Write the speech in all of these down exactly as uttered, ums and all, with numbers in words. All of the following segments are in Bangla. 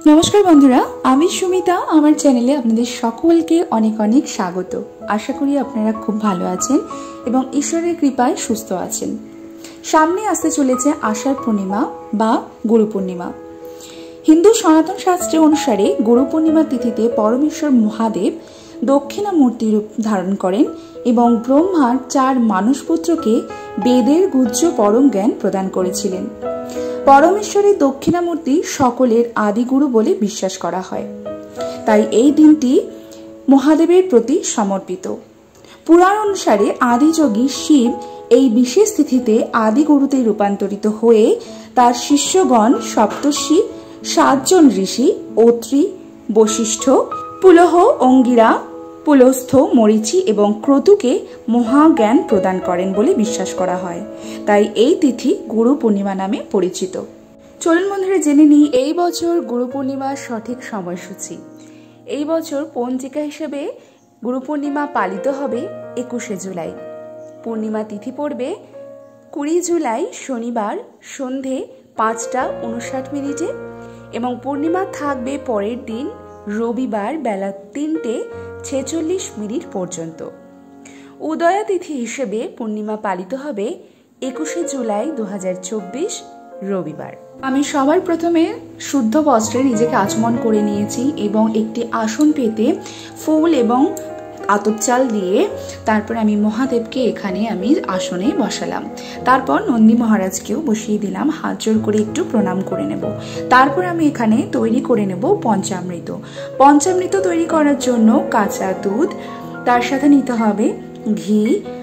नमस्कार बंधुरा आमी सुमिता आमार चैनेले आपनादेर सकलके अनेक अनेक स्वागत। आशा करी आपनारा खूब भालो आछेन एबं ईश्वरेर कृपाय सुस्थ आछेन। सामने आसते चलेছে आषाढ़ पूर्णिमा बा गुरु पूर्णिमा। हिंदू सनातन शास्त्रे अनुसारे गुरु पूर्णिमा तिथिते परमेश्वर महादेव दक्षिणामूर्ति रूप धारण करें एवं ब्रह्मार चार मानुषपुत्रके वेदेर गुह्य परम ज्ञान प्रदान करेছিলেন। परमेश्वरेर दक्षिणामूर्ति सकलेर आदिगुरु बोले विश्वास करा हय, ताई एई दिनटी महादेवेर प्रति समर्पित। पुराण अनुसारे आदियोगी शिव एई विशेष तिथिते आदिगुरुते रूपान्तरित हये तार शिष्यगण सप्तर्षि सातजन ऋषि अत्रि वशिष्ठ पुलह अंगिरा पुलस्थ मरीचि एवं क्रतुके महाज्ञान प्रदान करें बोले विश्वास करा हय, ताई एई तिथि गुरु पूर्णिमा नामे परिचित। चलुन बंधुरा जेने निই এই বছর गुरु पूर्णिमार सठिक সময়সূচি। এই বছর পঞ্জিকা হিসেবে गुरु पूर्णिमा पालित হবে একুশে জুলাই। पूर्णिमा तिथि पड़বে কুড়ি জুলাই शनिवार सन्ধ্যে পাঁচটা উনষাট মিনিটে এবং पूर्णिमा থাকবে পরের দিন रविवार बेला तीनटे ছেচল্লিশ मिनिट पर्यन्त। उदया तिथि हिसेबे पूर्णिमा पालित हबे एकुशे जुलाई दो हज़ार चौबीस रविवार। आमी सबार प्रथमे शुद्ध वस्त्रे निजेके आचमन करे निয়েছি এবং একটি আসন পেতে ফুল এবং আতপ চাল দিয়ে তারপর আমি মহাদেবকে এখানে আমি আসনে বসালাম। তারপর নন্দী মহারাজকেও বসিয়ে দিলাম, হাত জোড় করে একটু প্রণাম করে নেব। তারপর আমি এখানে তৈরি করে নেব পঞ্চামৃত। পঞ্চামৃত তৈরি করার জন্য কাঁচা দুধ, তার সাথে নিতে হবে ঘি।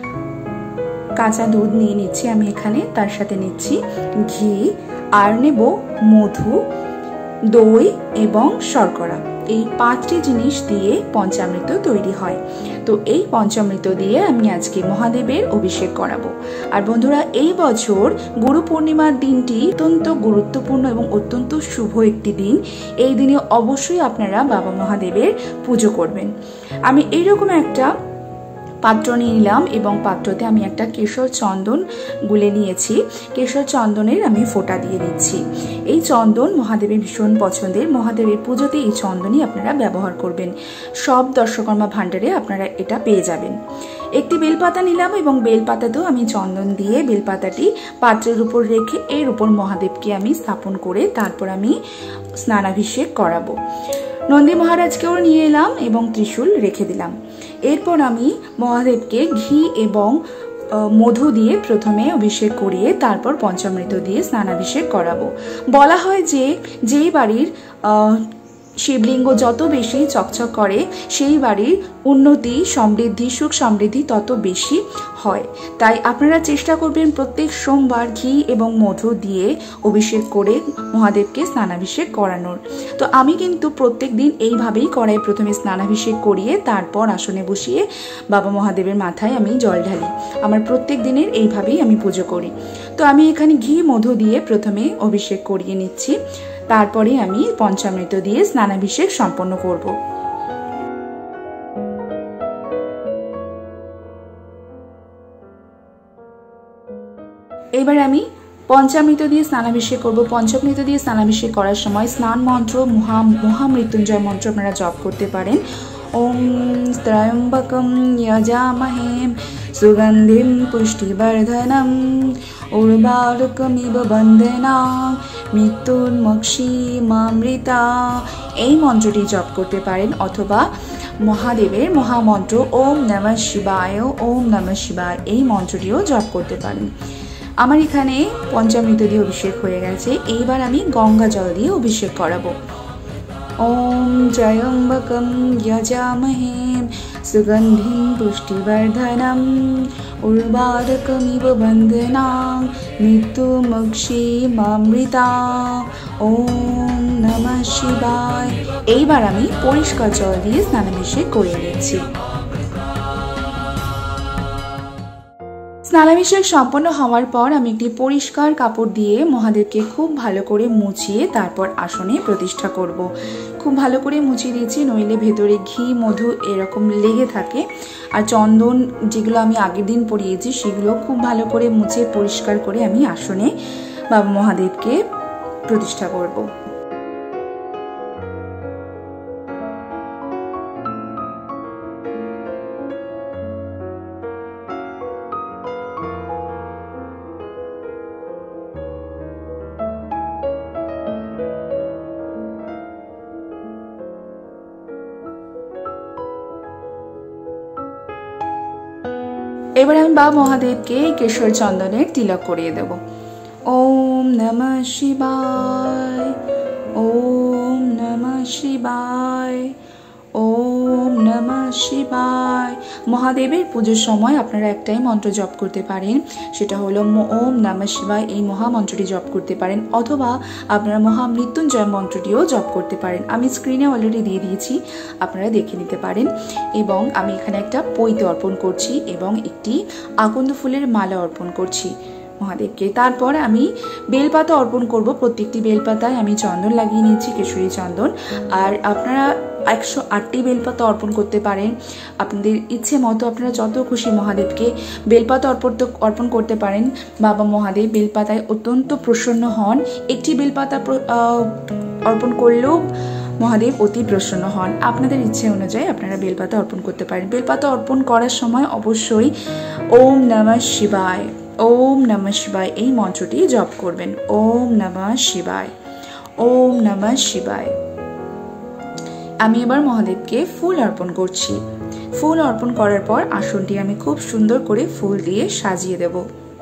কাঁচা দুধ নিয়ে নিচ্ছি আমি এখানে, তার সাথে নিচ্ছি ঘি আর নেব মধু, দই এবং শর্করা। এই পাঁচটি জিনিস দিয়ে পঞ্চামৃত তৈরি হয়। তো এই পঞ্চামৃত দিয়ে আমি আজকে মহাদেবের অভিষেক করাবো। আর বন্ধুরা, এই বছর গুরু পূর্ণিমার দিনটি অত্যন্ত গুরুত্বপূর্ণ এবং অত্যন্ত শুভ একটি দিন। এই দিনে অবশ্যই আপনারা বাবা মহাদেবের পুজো করবেন। আমি এইরকম একটা পাত্র নিয়ে নিলাম এবং পাত্রতে আমি একটা কেশর চন্দন গুলে নিয়েছি। কেশর চন্দনের আমি ফোঁটা দিয়ে দিচ্ছি। এই চন্দন মহাদেবের ভীষণ পছন্দের। মহাদেবের পুজোতে এই চন্দনই আপনারা ব্যবহার করবেন। সব দর্শকর্মা ভাণ্ডারে আপনারা এটা পেয়ে যাবেন। একটি বেলপাতা নিলাম এবং বেলপাতাতেও আমি চন্দন দিয়ে বেলপাতাটি পাত্রের উপর রেখে এর উপর মহাদেবকে আমি স্থাপন করে তারপর আমি স্নানাভিষেক করাবো। নন্দী মহারাজকেও নিয়ে এলাম এবং ত্রিশূল রেখে দিলাম। এরপর আমি মহাদেবকে ঘি এবং মধু দিয়ে প্রথমে অভিষেক করিয়ে তারপর পঞ্চামৃত দিয়ে স্নানাভিষেক করাবো। বলা হয় যে যেই বাড়ির শিবলিঙ্গ যত বেশি চকচক করে সেই বাড়ির উন্নতি সমৃদ্ধি সুখ সমৃদ্ধি তত বেশি হয়। তাই আপনারা চেষ্টা করবেন প্রত্যেক সোমবার ঘি এবং মধু দিয়ে অভিষেক করে মহাদেবকে স্নানাভিষেক করানোর। তো আমি কিন্তু প্রত্যেক দিন এইভাবেই করাই। প্রথমে স্নানাভিষেক করিয়ে তারপর আসনে বসিয়ে বাবা মহাদেবের মাথায় আমি জল ঢালি। আমার প্রত্যেক দিনের এইভাবেই আমি পুজো করি। তো আমি এখানে ঘি মধু দিয়ে প্রথমে অভিষেক করিয়ে নিচ্ছি, তারপরে আমি পঞ্চামৃত দিয়ে স্নানাভিষেক সম্পন্ন করব। এবার আমি পঞ্চামৃত দিয়ে স্নানাভিষেক করব। পঞ্চামৃত দিয়ে স্নানাভিষেক করার সময় স্নান মন্ত্র মহা মহামৃত্যুঞ্জয় মন্ত্র আপনারা জপ করতে পারেন। ওম ত্রয়ম্বকম যজামহে সুগন্ধিম পুষ্টিবর্ধনম উর্বারুকমিব বন্দেনাং মৃত্যুর্মক্ষীমামৃতা। এই মন্ত্রটি জপ করতে পারেন অথবা মহাদেবের মহামন্ত্র ওম নমঃ শিবায় ওম নমঃ শিবায় এই মন্ত্রটিও জপ করতে পারেন। আমার এখানে পঞ্চামৃত দিয়ে অভিষেক হয়ে গেছে। এইবার আমি গঙ্গা জল দিয়ে অভিষেক করাবো। ওম ত্রয়ম্বকম যজামহে সুগন্ধিম পুষ্টিবর্ধনম উর্বারুকমিব বন্দেনাং মৃত্যুর্মক্ষীমামৃতা। ওম নমঃ শিবায়। এইবার আমি পরিষ্কার জল দিয়ে স্নানাভিষেক করে নিচ্ছি। স্নানাভিষেক সম্পন্ন হওয়ার পর আমি একটি পরিষ্কার কাপড় দিয়ে মহাদেবকে খুব ভালো করে মুছিয়ে তারপর আসনে প্রতিষ্ঠা করব। খুব ভালো করে মুছিয়ে দিয়েছি, নইলে ভেতরে ঘি মধু এরকম লেগে থাকে। আর চন্দন যেগুলো আমি আগের দিন পরিয়েছি সেগুলো খুব ভালো করে মুছে পরিষ্কার করে আমি আসনে বাবা মহাদেবকে প্রতিষ্ঠা করব। এবার আমি বাবা মহাদেবকে কেশর চন্দনের তিলক করিয়ে দেব। ওম নমঃ শিবায়, ওম নমঃ শিবায়, ওম নমঃ শিবায়। মহাদেবের পুজোর সময় আপনারা একটাই মন্ত্র জপ করতে পারেন, সেটা হলো ওম নমঃ শিবায়। এই মহামন্ত্রটি জপ করতে পারেন, অথবা আপনারা মহামৃত্যুঞ্জয় মন্ত্রটিও জপ করতে পারেন। আমি স্ক্রিনে অলরেডি দিয়ে দিয়েছি, আপনারা দেখে নিতে পারেন। এবং আমি এখানে একটা পৈতে অর্পণ করছি এবং একটি আকন্দ ফুলের মালা অর্পণ করছি মহাদেবকে। তারপর আমি বেলপাতা অর্পণ করব। প্রত্যেকটি বেলপাতায় আমি চন্দন লাগিয়ে নিচ্ছি, কেশরী চন্দন। আর আপনারা একশো আটটি বেলপাতা অর্পণ করতে পারেন, আপনাদের ইচ্ছে মতো আপনারা যত খুশি মহাদেবকে বেলপাতা অর্পণ অর্পণ করতে পারেন। বাবা মহাদেব বেলপাতায় অত্যন্ত প্রসন্ন হন। একটি বেলপাতা অর্পণ করলেও মহাদেব অতি প্রসন্ন হন। আপনাদের ইচ্ছে অনুযায়ী আপনারা বেলপাতা অর্পণ করতে পারেন। বেলপাতা অর্পণ করার সময় অবশ্যই ওম নমঃ শিবায়, ওম নমঃ শিবায় এই মন্ত্রটি জপ করবেন। ওম নমঃ শিবায়, ওম নমঃ শিবায়। আমি এবার মহাদেবকে ফুল অর্পণ করছি। ফুল অর্পণ করার পর আসনটি আমি খুব সুন্দর করে ফুল দিয়ে সাজিয়ে দেব।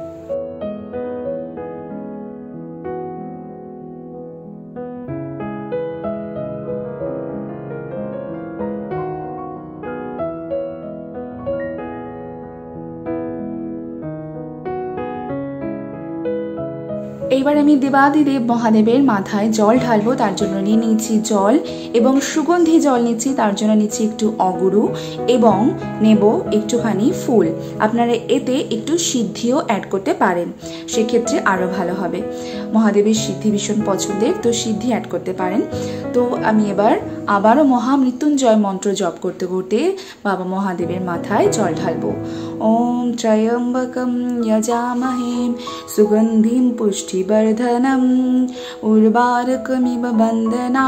এইবার আমি দেবাদিদেব মহাদেবের মাথায় জল ঢালবো, তার জন্য নিয়ে নিচ্ছি জল এবং সুগন্ধি জল নিচ্ছি, তার জন্য নিচ্ছি একটু অগুরু এবং নেব একটুখানি ফুল। আপনারা এতে একটু সিদ্ধিও অ্যাড করতে পারেন, সেক্ষেত্রে আরও ভালো হবে। মহাদেবের সিদ্ধি ভীষণ পছন্দের, তো সিদ্ধি অ্যাড করতে পারেন। তো আমি এবার আবারও মহামৃত্যুঞ্জয় মন্ত্র জপ করতে করতে বাবা মহাদেবের মাথায় জল ঢালবো। ওম ত্রয়ম্বকম যজামহে সুগন্ধিম পুষ্টিবর্ধনম উর্বারকমিব বন্দনা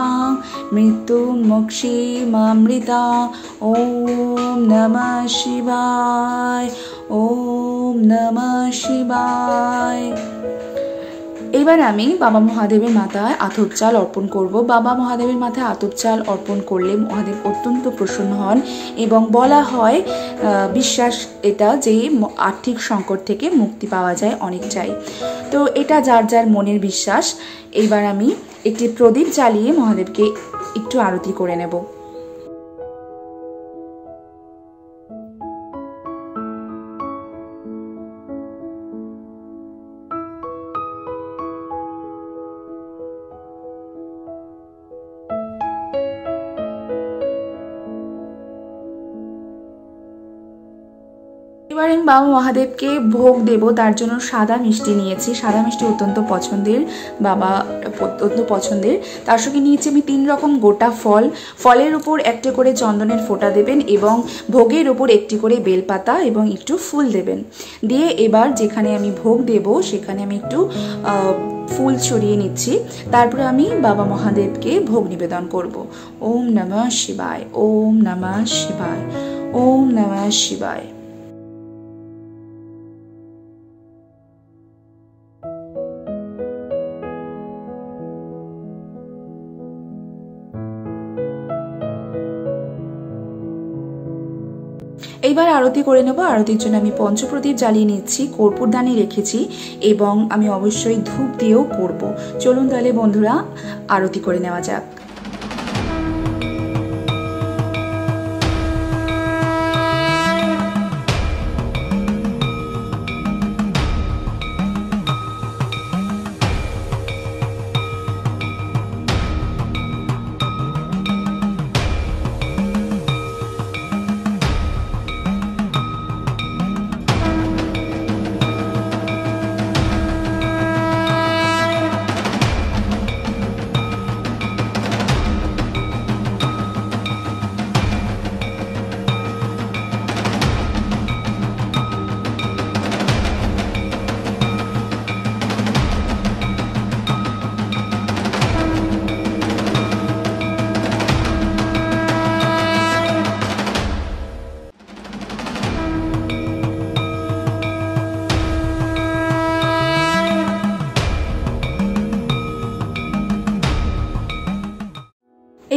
মৃত্যুমুক্ষীমামৃতা। ওম নমঃ শিবায়, ওম নমঃ শিবায়। এবার আমি বাবা মহাদেবের মাথায় আতপ চাল অর্পণ করব। বাবা মহাদেবের মাথায় আতপ চাল অর্পণ করলে মহাদেব অত্যন্ত প্রসন্ন হন এবং বলা হয়, বিশ্বাস এটা যে আর্থিক সংকট থেকে মুক্তি পাওয়া যায় অনেকটাই। তো এটা যার যার মনের বিশ্বাস। এইবার আমি একটি প্রদীপ জ্বালিয়ে মহাদেবকে একটু আরতি করে নেব। এবার আমি বাবা মহাদেবকে ভোগ দেব, তার জন্য সাদা মিষ্টি নিয়েছি। সাদা মিষ্টি অত্যন্ত পছন্দের, বাবা অত্যন্ত পছন্দের। তার সঙ্গে নিয়েছি আমি তিন রকম গোটা ফল। ফলের উপর একটা করে চন্দনের ফোঁটা দেবেন এবং ভোগের উপর একটি করে বেলপাতা এবং একটু ফুল দেবেন। দিয়ে এবার যেখানে আমি ভোগ দেব সেখানে আমি একটু ফুল ছড়িয়ে নিচ্ছি। তারপরে আমি বাবা মহাদেবকে ভোগ নিবেদন করব। ওম নমঃ শিবায়, ওম নমঃ শিবায়, ওম নমঃ শিবায়। এইবার আরতি করে নেব। আরতির জন্য আমি পঞ্চপ্রদীপ জ্বালিয়ে নিচ্ছি, কর্পূরদানি রেখেছি এবং আমি অবশ্যই ধূপ দিয়েও করব। চলুন তাহলে বন্ধুরা আরতি করে নেওয়া যাক।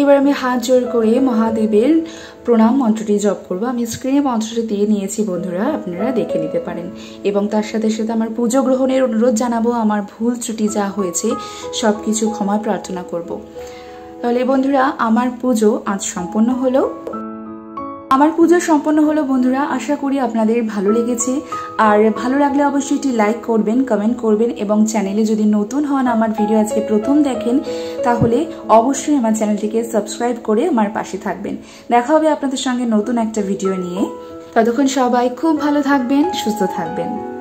এবার আমি হাত জোড় করে মহাদেবের প্রণাম মন্ত্রটি জপ করব। আমি স্ক্রিনে মন্ত্রটি দিয়ে নিয়েছি বন্ধুরা, আপনারা দেখে নিতে পারেন। এবং তার সাথে সাথে আমার পুজো গ্রহণের অনুরোধ জানাবো। আমার ভুল ত্রুটি যা হয়েছে সব কিছু ক্ষমা প্রার্থনা করব। তাহলে বন্ধুরা আমার পুজো আজ সম্পন্ন হলো। আমার পুজো সম্পন্ন হলো বন্ধুরা। আশা করি আপনাদের ভালো লেগেছে। আর ভালো লাগলে অবশ্যই একটি লাইক করবেন, কমেন্ট করবেন এবং চ্যানেলে যদি নতুন হন, আমার ভিডিও আজকে প্রথম দেখেন, তাহলে অবশ্যই আমার চ্যানেলটিকে সাবস্ক্রাইব করে আমার পাশে থাকবেন। দেখা হবে আপনাদের সঙ্গে নতুন একটা ভিডিও নিয়ে। ততক্ষণ সবাই খুব ভালো থাকবেন, সুস্থ থাকবেন।